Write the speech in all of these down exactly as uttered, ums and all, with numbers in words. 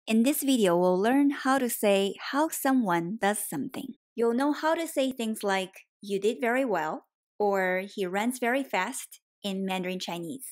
In this video, we'll learn how to say how someone does something. You'll know how to say things like, you did very well, or he runs very fast in Mandarin Chinese.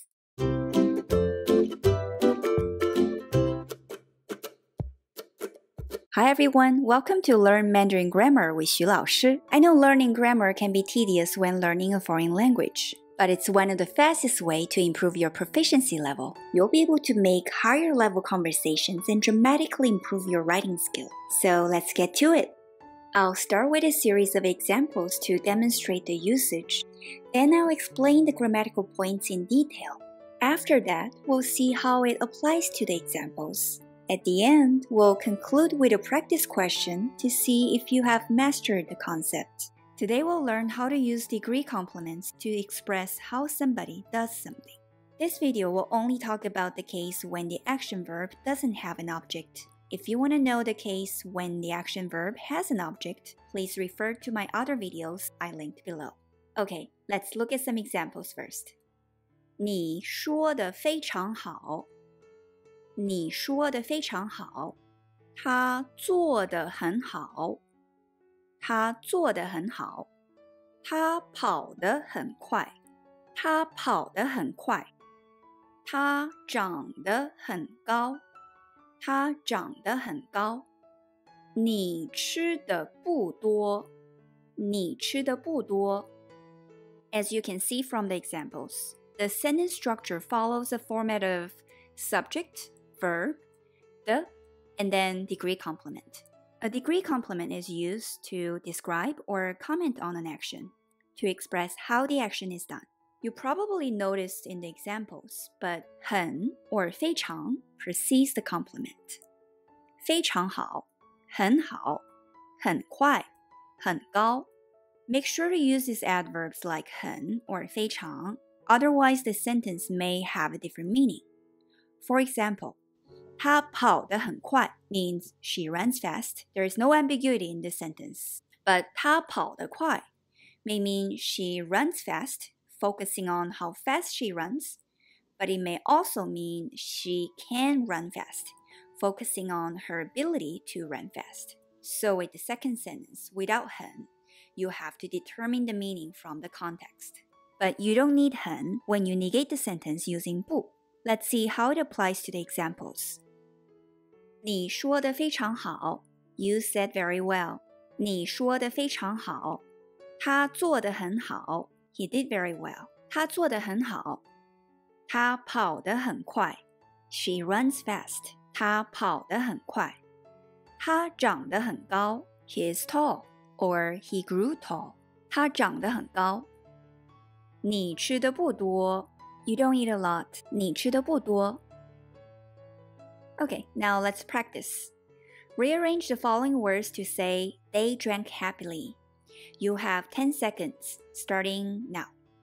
Hi everyone, welcome to Learn Mandarin Grammar with Xu Lao Shi. I know learning grammar can be tedious when learning a foreign language, but it's one of the fastest ways to improve your proficiency level. You'll be able to make higher level conversations and dramatically improve your writing skill. So let's get to it. I'll start with a series of examples to demonstrate the usage. Then I'll explain the grammatical points in detail. After that, we'll see how it applies to the examples. At the end, we'll conclude with a practice question to see if you have mastered the concept. Today we'll learn how to use degree complements to express how somebody does something. This video will only talk about the case when the action verb doesn't have an object. If you want to know the case when the action verb has an object, please refer to my other videos I linked below. Okay, let's look at some examples first. 你说得非常好。你说得非常好。他做得很好。他做得很好。他跑得很快。他跑得很快。他长得很高。他长得很高。你吃的不多。你吃的不多。As you can see from the examples, the sentence structure follows a format of subject, verb, the, and then degree complement. A degree complement is used to describe or comment on an action, to express how the action is done. You probably noticed in the examples, but 很 or 非常 precedes the complement. 非常好，很好，很快，很高. Make sure to use these adverbs like 很 or 非常, otherwise the sentence may have a different meaning. For example, 她跑得很快 means she runs fast. There is no ambiguity in this sentence. But 她跑得快 may mean she runs fast, focusing on how fast she runs, but it may also mean she can run fast, focusing on her ability to run fast. So with the second sentence, without 很, you have to determine the meaning from the context. But you don't need 很 when you negate the sentence using 不. Let's see how it applies to the examples. 你说得非常好 You said very well. 你说得非常好。他做得很好 He did very well. 他做得很好。他跑得很快 She runs fast. 他跑得很快。他长得很高 He is tall, or he grew tall. 他长得很高。你吃的不多 You don't eat a lot. 你吃的不多。Okay, now let's practice. Rearrange the following words to say, they drank happily. You have ten seconds, starting now.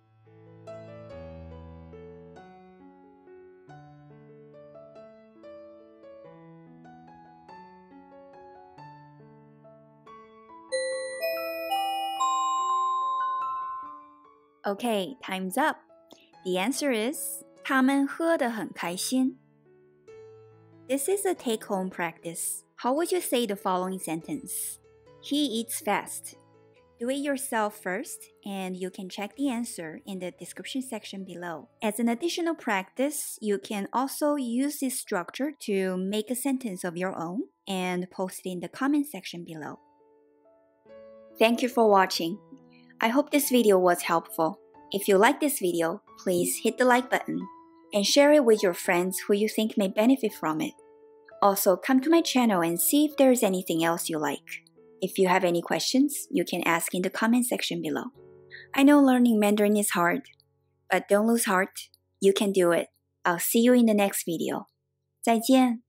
Okay, time's up. The answer is, 他们喝得很开心。This is a take-home practice. How would you say the following sentence? He eats fast. Do it yourself first, and you can check the answer in the description section below. As an additional practice, you can also use this structure to make a sentence of your own and post it in the comment section below. Thank you for watching. I hope this video was helpful. If you like this video, please hit the like button and share it with your friends who you think may benefit from it. Also, come to my channel and see if there is anything else you like. If you have any questions, you can ask in the comment section below. I know learning Mandarin is hard, but don't lose heart. You can do it. I'll see you in the next video. 再见.